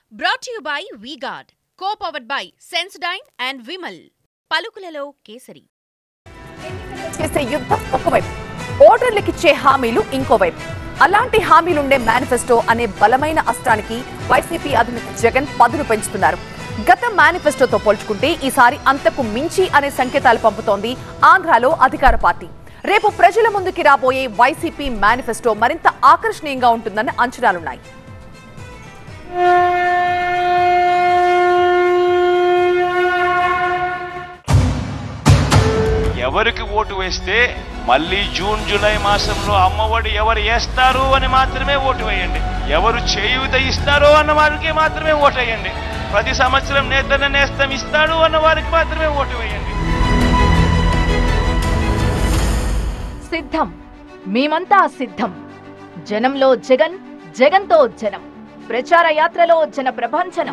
Brought to you by V-Guard, co-powered by Sensodyne and Vimal. పలుకులలో kesari. చేసే యుద్ధం ఒకవైపు, ఓటర్లకిచ్చే హామీలు ఇంకోవైపు. అలాంటి హామీలుండే మేనిఫెస్టో అనే బలమైన అస్త్రానికి వైసీపీ అధినేత జగన్ పదును పెంచుతున్నారు. గత మేనిఫెస్టోతో పోల్చుకుంటే ఈసారి అంతకు మించి అనే సంకేతాలు పంపుతోంది ఆంధ్రాలో అధికార పార్టీ. రేపు ప్రజల ముందుకి రాబోయే వైసీపీ మేనిఫెస్టో మరింత ఆకర్షణీయంగా ఉంటుందన్న అంచనాలున్నాయి. ఎవరికి ఓటు వేస్తే మళ్ళీ జూన్ జూలై మాసంలో అమ్మఒడి ఎవరు వేస్తారు అని మాత్రమే ఓటు వేయండి. ఎవరు చేయూత ఇస్తారో అన్న వారికి మాత్రమే ఓటు వేయండి. ప్రతి సంవత్సరం నేతన్న ఇస్తాడు అన్న వారికి మాత్రమే ఓటు వేయండి. సిద్ధం, మేమంతా సిద్ధం. జనంలో జగన్, జగన్తో జనం. ప్రచార యాత్రలో జన ప్రభంజనం.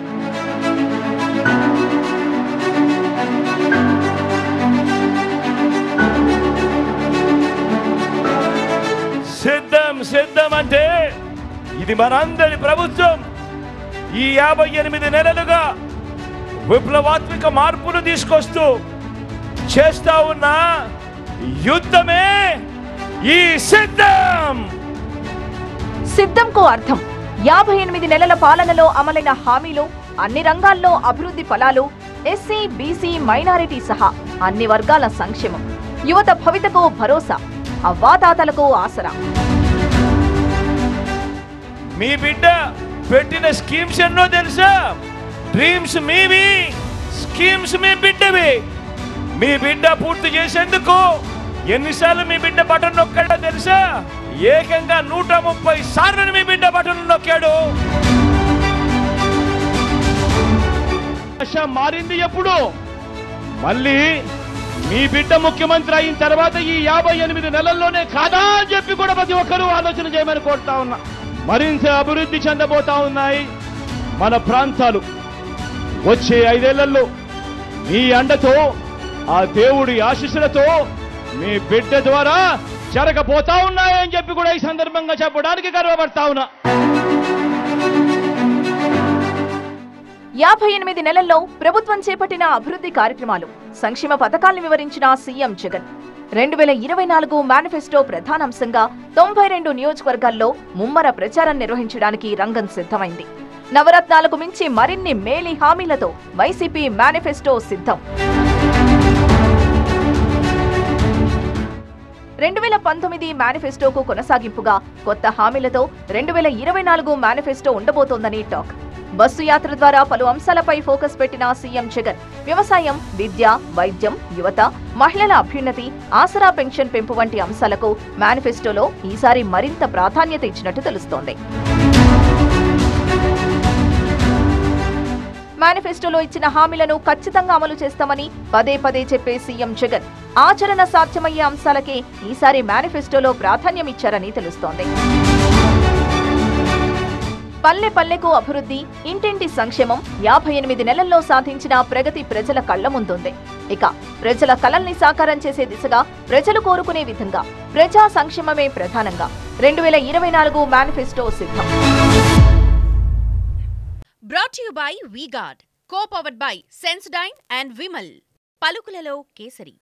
సిద్ధం సిద్ధం అంటే ఇది మనందరి ప్రభుత్వం. ఈ 58 నెలలుగా విప్లవాత్మక మార్పులు తీసుకొస్తూ చేస్తా ఉన్న యుద్ధమే ఈ సిద్ధం. సిద్ధంకు అర్థం 58 నెలల పాలనలో అమలైన హామీలు, అన్ని రంగాల్లో అభివృద్ధి ఫలాలు, ఎస్సీ, బీసీ, మైనారిటీ సహా అన్ని వర్గాల సంక్షేమం, యువత భవితకు భరోసా, అవ్వాతాతలకు ఆసరా. మీ బిడ్డ పెట్టిన స్కీమ్స్ ఎన్నో తెలుసా? డ్రీమ్స్ మీవి, స్కీమ్స్ మీ బిడ్డవి. మీ బిడ్డ పూర్తి చేసేందుకు ఎన్నిసార్లు మీ బిడ్డ బటన్ నొక్కాడో తెలుసా? ఏకంగా 130 సార్లు మీ బిడ్డ బటన్ నొక్కాడు. మారింది ఎప్పుడు? మళ్ళీ మీ బిడ్డ ముఖ్యమంత్రి అయిన తర్వాత ఈ 58 నెలల్లోనే కాదా అని చెప్పి కూడా ప్రతి ఒక్కరూ ఆలోచన చేయమని కోరుతా ఉన్నా. మరింత అభివృద్ధి చెందబోతా ఉన్నాయి మన ప్రాంతాలు. వచ్చే 5 ఏళ్లలో మీ అండతో, ఆ దేవుడి ఆశీస్సులతో మీ బిడ్డ ద్వారా జరగబోతా ఉన్నాయని చెప్పి కూడా ఈ సందర్భంగా చెప్పడానికి గర్వపడతా ఉన్నా. 58 నెలల్లో ప్రభుత్వం చేపట్టిన అభివృద్ధి కార్యక్రమాలు, సంక్షేమ పథకాలను వివరించిన సీఎం జగన్ 2024 మేనిఫెస్టో ప్రధానాంశంగా 92 నియోజకవర్గాల్లో ముమ్మర ప్రచారం నిర్వహించడానికి రంగం సిద్ధమైంది. నవరత్నాలకు మించి మరిన్ని మేలి హామీలతో వైసీపీ మేనిఫెస్టో సిద్ధం. 2019 మేనిఫెస్టోకు కొనసాగింపుగా కొత్త హామీలతో 2024 మేనిఫెస్టో ఉండబోతోందని టాక్. బస్సు యాత్ర ద్వారా పలు అంశాలపై ఫోకస్ పెట్టిన సీఎం జగన్ వ్యవసాయం, విద్య, వైద్యం, యువత, మహిళల అభ్యున్నతి, ఆసరా పెన్షన్ పెంపు వంటి అంశాలకు మేనిఫెస్టోలో ఈసారి మరింత ప్రాధాన్యత ఇచ్చినట్టు తెలుస్తోంది. మేనిఫెస్టోలో ఇచ్చిన హామీలను ఖచ్చితంగా అమలు చేస్తామని పదే పదే చెప్పే సీఎం జగన్ ఆచరణ సాధ్యమయ్యే అంశాలకే ఈసారి మేనిఫెస్టోలో ప్రాధాన్యం ఇచ్చారని తెలుస్తోంది. పల్లె పల్లెకు అభివృద్ధి, ఇంటింటి సంక్షేమం 58 నెలల్లో సాధించిన ప్రగతి ప్రజల కళ్ల ముందుంది. ఇక ప్రజల కలల్ని సాకారం చేసే దిశగా, ప్రజలు కోరుకునే విధంగా ప్రజా సంక్షేమమే ప్రధానంగా 2024 మేనిఫెస్టో సిద్ధం. Brought to you by V-Guard, co-powered by Sensodyne and Vimal. పలుకులలో kesari.